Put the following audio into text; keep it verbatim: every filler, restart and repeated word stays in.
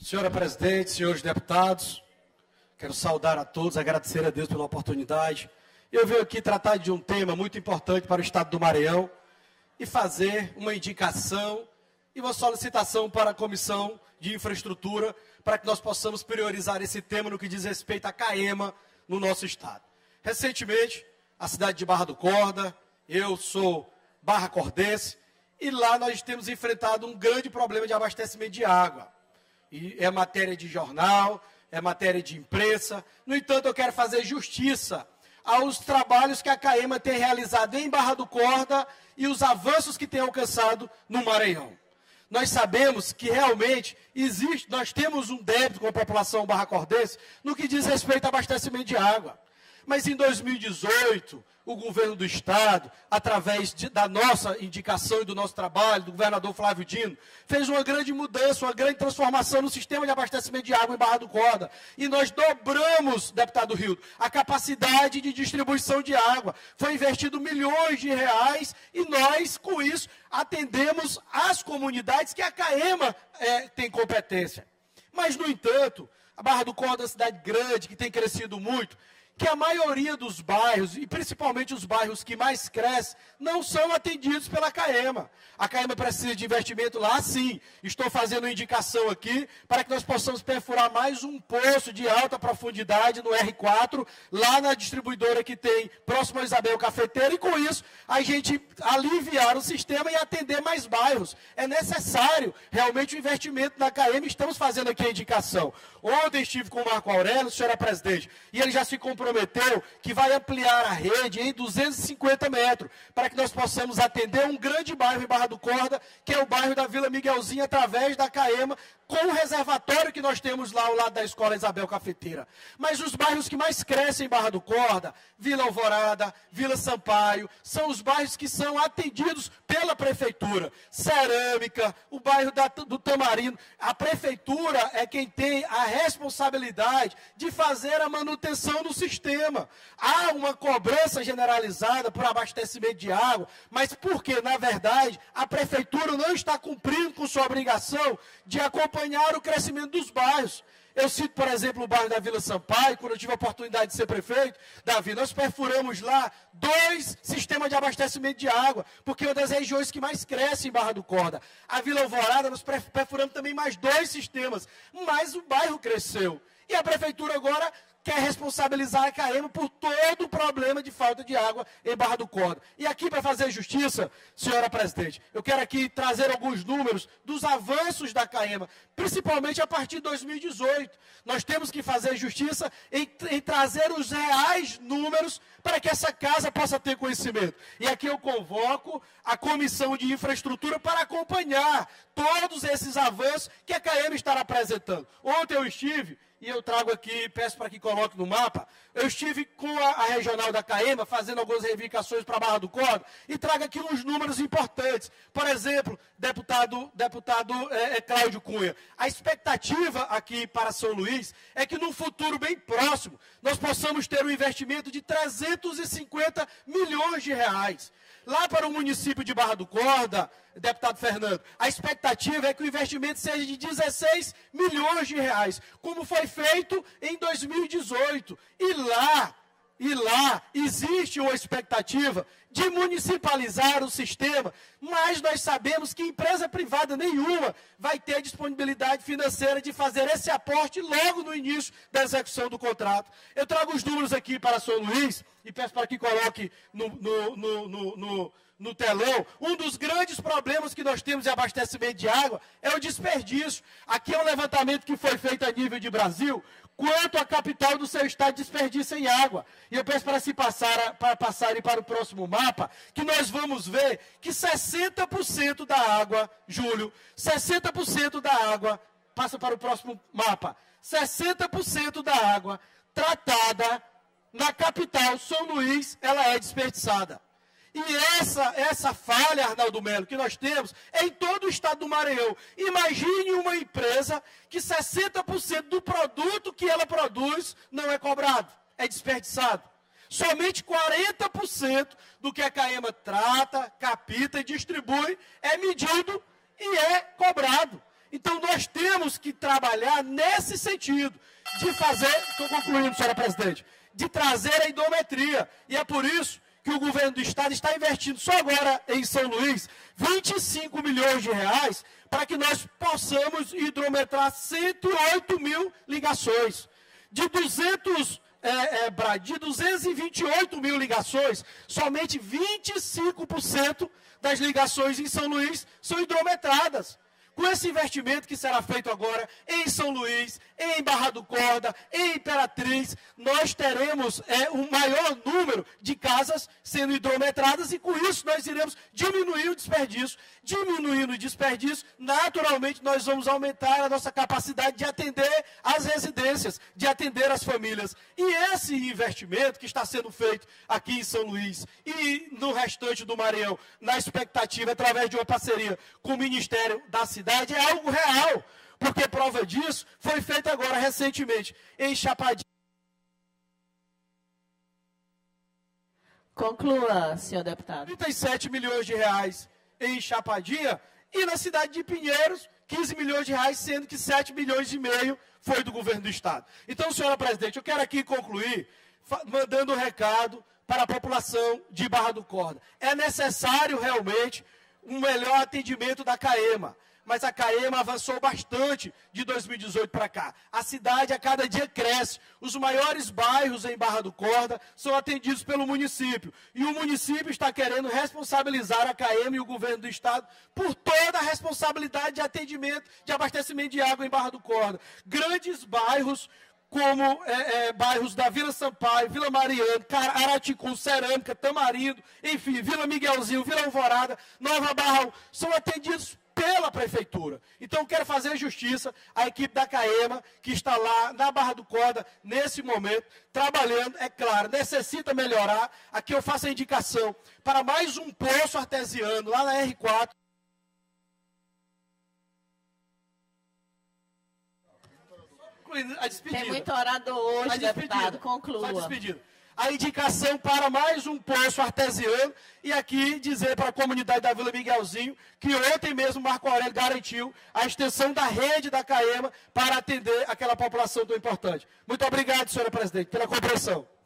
Senhora presidente, senhores deputados, quero saudar a todos, agradecer a Deus pela oportunidade. Eu venho aqui tratar de um tema muito importante para o Estado do Maranhão e fazer uma indicação e uma solicitação para a Comissão de Infraestrutura para que nós possamos priorizar esse tema no que diz respeito à CAEMA no nosso Estado. Recentemente, a cidade de Barra do Corda, eu sou barra cordense, e lá nós temos enfrentado um grande problema de abastecimento de água. E é matéria de jornal, é matéria de imprensa. No entanto, eu quero fazer justiça aos trabalhos que a CAEMA tem realizado em Barra do Corda e os avanços que tem alcançado no Maranhão. Nós sabemos que realmente existe, nós temos um débito com a população barra-cordense no que diz respeito ao abastecimento de água. Mas em dois mil e dezoito, o governo do Estado, através de, da nossa indicação e do nosso trabalho, do governador Flávio Dino, fez uma grande mudança, uma grande transformação no sistema de abastecimento de água em Barra do Corda. E nós dobramos, deputado Rildo, a capacidade de distribuição de água. Foi investido milhões de reais e nós, com isso, atendemos as comunidades que a CAEMA é, tem competência. Mas, no entanto, a Barra do Corda é uma cidade grande, que tem crescido muito, que a maioria dos bairros, e principalmente os bairros que mais crescem, não são atendidos pela CAEMA. A CAEMA precisa de investimento lá, sim. Estou fazendo uma indicação aqui para que nós possamos perfurar mais um poço de alta profundidade no R quatro, lá na distribuidora que tem próximo a Isabel Cafeteira, e com isso a gente aliviar o sistema e atender mais bairros. É necessário realmente o investimento na CAEMA, estamos fazendo aqui a indicação. Ontem estive com o Marco Aurélio, senhora presidente, e ele já se comprometeu prometeu que vai ampliar a rede em duzentos e cinquenta metros, para que nós possamos atender um grande bairro em Barra do Corda, que é o bairro da Vila Miguelzinha, através da CAEMA, com o reservatório que nós temos lá ao lado da Escola Isabel Cafeteira. Mas os bairros que mais crescem em Barra do Corda, Vila Alvorada, Vila Sampaio, são os bairros que são atendidos pela Prefeitura. Cerâmica, o bairro da, do Tamarindo. A Prefeitura é quem tem a responsabilidade de fazer a manutenção do sistema. Há uma cobrança generalizada por abastecimento de água, mas porque, na verdade, a Prefeitura não está cumprindo com sua obrigação de acompanhar o crescimento dos bairros. Eu cito, por exemplo, o bairro da Vila Sampaio, quando eu tive a oportunidade de ser prefeito, Davi, nós perfuramos lá dois sistemas de abastecimento de água, porque é uma das regiões que mais cresce em Barra do Corda. A Vila Alvorada, nós perfuramos também mais dois sistemas, mas o bairro cresceu. E a Prefeitura agora quer responsabilizar a CAEMA por todo o problema de falta de água em Barra do Corda. E aqui, para fazer justiça, senhora presidente, eu quero aqui trazer alguns números dos avanços da CAEMA, principalmente a partir de dois mil e dezoito. Nós temos que fazer justiça em, em trazer os reais números para que essa casa possa ter conhecimento. E aqui eu convoco a Comissão de Infraestrutura para acompanhar todos esses avanços que a CAEMA estará apresentando. Ontem eu estive, e eu trago aqui, peço para que coloque no mapa, eu estive com a, a regional da CAEMA, fazendo algumas reivindicações para a Barra do Corda, e trago aqui uns números importantes. Por exemplo, deputado, deputado é, é, Cláudio Cunha, a expectativa aqui para São Luís é que num futuro bem próximo, nós possamos ter um investimento de trezentos e cinquenta milhões de reais. Lá para o município de Barra do Corda, deputado Fernando, a expectativa é que o investimento seja de dezesseis milhões de reais, como foi feito em dois mil e dezoito. E lá, e lá existe uma expectativa de municipalizar o sistema, mas nós sabemos que empresa privada nenhuma vai ter disponibilidade financeira de fazer esse aporte logo no início da execução do contrato. Eu trago os números aqui para São Luís, e peço para que coloque no, no, no, no, no, no telão. Um dos grandes problemas que nós temos de abastecimento de água é o desperdício. Aqui é um levantamento que foi feito a nível de Brasil, quanto a capital do seu estado desperdiça em água. E eu peço para se passar, para passarem para o próximo mapa, que nós vamos ver que sessenta por cento da água, Júlio, sessenta por cento da água, passa para o próximo mapa, sessenta por cento da água tratada na capital, São Luís, ela é desperdiçada. E essa, essa falha, Arnaldo Melo, que nós temos é em todo o estado do Maranhão. Imagine uma empresa que sessenta por cento do produto que ela produz não é cobrado, é desperdiçado. Somente quarenta por cento do que a CAEMA trata, capta e distribui é medido e é cobrado. Então, nós temos que trabalhar nesse sentido, de fazer, estou concluindo, senhora presidente, de trazer a hidrometria. E é por isso que o governo do estado está investindo só agora em São Luís vinte e cinco milhões de reais para que nós possamos hidrometrar cento e oito mil ligações. De duzentos, é, é, de duzentos e vinte e oito mil ligações, somente vinte e cinco por cento das ligações em São Luís são hidrometradas. Com esse investimento que será feito agora em São Luís, em Barra do Corda, em Imperatriz, nós teremos é, um maior número de casas sendo hidrometradas e com isso nós iremos diminuir o desperdício. Diminuindo o desperdício, naturalmente nós vamos aumentar a nossa capacidade de atender as residências, de atender as famílias. E esse investimento que está sendo feito aqui em São Luís e no restante do Maranhão, na expectativa, através de uma parceria com o Ministério da Cidade, é algo real, porque prova disso foi feita agora recentemente em Chapadinha. Conclua, senhor deputado. trinta e sete milhões de reais em Chapadinha e na cidade de Pinheiros, quinze milhões de reais, sendo que sete milhões e meio foi do governo do estado. Então, senhora presidente, eu quero aqui concluir mandando um recado para a população de Barra do Corda. É necessário realmente um melhor atendimento da CAEMA. Mas a CAEMA avançou bastante de dois mil e dezoito para cá. A cidade a cada dia cresce. Os maiores bairros em Barra do Corda são atendidos pelo município. E o município está querendo responsabilizar a CAEMA e o governo do estado por toda a responsabilidade de atendimento, de abastecimento de água em Barra do Corda. Grandes bairros como é, é, bairros da Vila Sampaio, Vila Mariana, Araticum, Cerâmica, Tamarindo, enfim, Vila Miguelzinho, Vila Alvorada, Nova Barra, são atendidos pela prefeitura. Então, quero fazer justiça à equipe da CAEMA, que está lá na Barra do Corda, nesse momento, trabalhando, é claro, necessita melhorar. Aqui eu faço a indicação para mais um poço artesiano, lá na R quatro. A despedida. Tem muito orador hoje, a deputado, conclua. A despedida. A indicação para mais um poço artesiano e aqui dizer para a comunidade da Vila Miguelzinho que ontem mesmo Marco Aurélio garantiu a extensão da rede da CAEMA para atender aquela população tão importante. Muito obrigado, senhora presidente, pela compreensão.